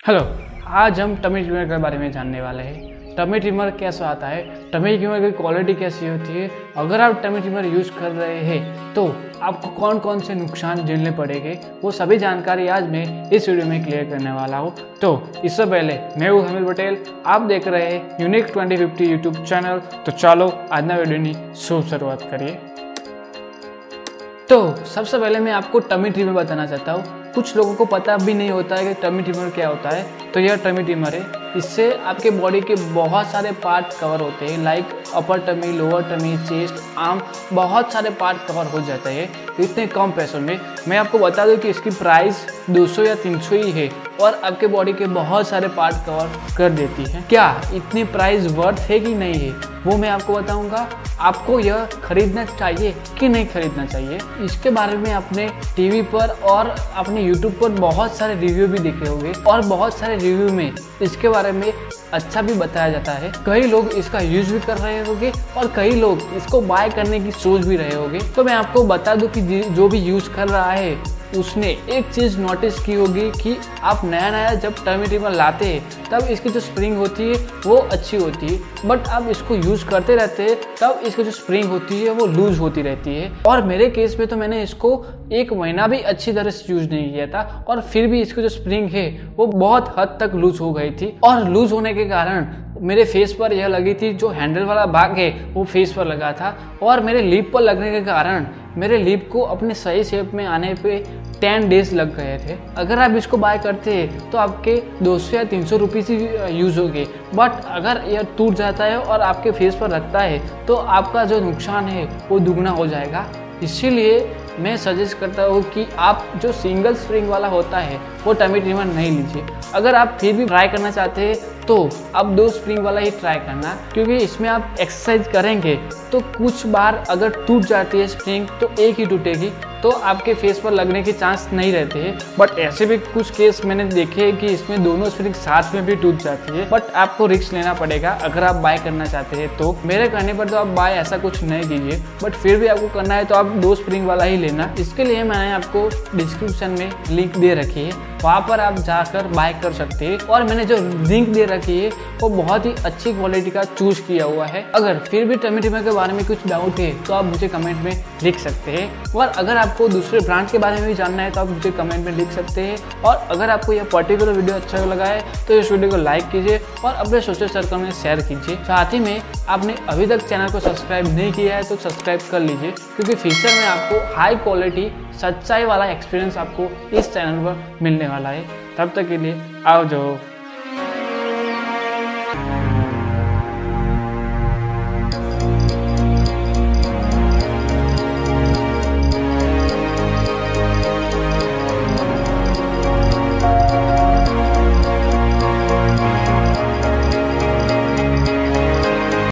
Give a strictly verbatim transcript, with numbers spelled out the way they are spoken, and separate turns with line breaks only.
Hello, आज हम tummy trimmer के बारे में जानने वाले हैं। टमी ट्रिमर कैसा आता है, टमी ट्रिमर की क्वालिटी कैसी होती है, अगर आप टमी ट्रिमर यूज़ कर रहे हैं तो आपको कौन कौन से नुकसान झेलने पड़ेंगे, वो सभी जानकारी आज मैं इस वीडियो में क्लियर करने वाला हूँ। तो इससे पहले मैं हूँ हमीर पटेल, आप देख रहे हैं unique twenty fifty YouTube channel. तो चलो आज ना वीडियो की शुभ शुरुआत करिए। तो सबसे पहले मैं आपको टमी ट्रिमर बताना चाहता हूँ। कुछ लोगों को पता भी नहीं होता है कि टमी ट्रिमर क्या होता है। तो यह टमी ट्रिमर है, इससे आपके बॉडी के बहुत सारे पार्ट कवर होते हैं, like upper tummy, lower tummy, chest, arm, बहुत सारे पार्ट कवर हो जाते हैं इतने कम पैसों में। मैं आपको बता दूं कि इसकी प्राइस दो सौ या तीन सौ ही है और आपके बॉडी के बहुत सारे पार्ट कवर कर देती है। क्या इतनी प्राइस वर्थ है कि नहीं है, वो मैं आपको बताऊंगा। आपको यह खरीदना चाहिए कि नहीं खरीदना चाहिए, इसके बारे में आपने टीवी पर और अपने यूट्यूब पर बहुत सारे रिव्यू भी देखे होंगे और बहुत सारे रिव्यू में इसके बारे में अच्छा भी बताया जाता है। कई लोग इसका यूज भी कर रहे होंगे और कई लोग इसको बाय करने की सोच भी रहे होंगे। तो मैं आपको बता दूं कि जो भी यूज कर रहा है उसने एक चीज़ नोटिस की होगी कि आप नया नया जब टमी ट्रिमर लाते हैं तब इसकी जो स्प्रिंग होती है वो अच्छी होती है, बट आप इसको यूज़ करते रहते हैं तब इसकी जो स्प्रिंग होती है वो लूज होती रहती है। और मेरे केस में तो मैंने इसको एक महीना भी अच्छी तरह से यूज नहीं किया था और फिर भी इसकी जो स्प्रिंग है वो बहुत हद तक लूज हो गई थी। और लूज होने के कारण मेरे फेस पर यह लगी थी, जो हैंडल वाला भाग है वो फेस पर लगा था और मेरे लिप पर लगने के कारण मेरे लिप को अपने सही शेप में आने पे टेन डेज लग गए थे। अगर आप इसको बाय करते हैं तो आपके दो सौ या तीन सौ रुपीज़ ही यूज़ होंगे, बट अगर यह टूट जाता है और आपके फेस पर लगता है तो आपका जो नुकसान है वो दुगना हो जाएगा। इसीलिए मैं सजेस्ट करता हूँ कि आप जो सिंगल स्प्रिंग वाला होता है वो टमी ट्रिमर नहीं लीजिए। अगर आप फिर भी ट्राई करना चाहते हैं तो आप दो स्प्रिंग वाला ही ट्राई करना, क्योंकि इसमें आप एक्सरसाइज करेंगे तो कुछ बार अगर टूट जाती है स्प्रिंग तो एक ही टूटेगी, तो आपके फेस पर लगने के चांस नहीं रहते हैं। बट ऐसे भी कुछ केस मैंने देखे हैं कि इसमें दोनों स्प्रिंग साथ में भी टूट जाती है, बट आपको रिस्क लेना पड़ेगा अगर आप बाय करना चाहते हैं तो। मेरे कहने पर तो आप बाय ऐसा कुछ नहीं कीजिए, बट फिर भी आपको करना है तो आप दो स्प्रिंग वाला ही लेना। इसके लिए मैंने आपको डिस्क्रिप्शन में लिंक दे रखी है, वहाँ पर आप जाकर बाय कर सकते हैं। और मैंने जो लिंक दे रखी है वो बहुत ही अच्छी क्वालिटी का चूज किया हुआ है। अगर फिर भी टमी ट्रिमर के बारे में कुछ डाउट है तो आप मुझे कमेंट में लिख सकते हैं, और अगर आपको दूसरे ब्रांड के बारे में भी जानना है तो आप मुझे कमेंट में लिख सकते हैं। और अगर आपको यह पर्टिकुलर वीडियो अच्छा लगा है तो इस वीडियो को लाइक कीजिए और अपने सोशल सर्कल में शेयर कीजिए। साथ ही में आपने अभी तक चैनल को सब्सक्राइब नहीं किया है तो सब्सक्राइब कर लीजिए, क्योंकि फ्यूचर में आपको हाई क्वालिटी सच्चाई वाला एक्सपीरियंस आपको इस चैनल पर मिलने वाला है। तब तक के लिए आओ जाओ।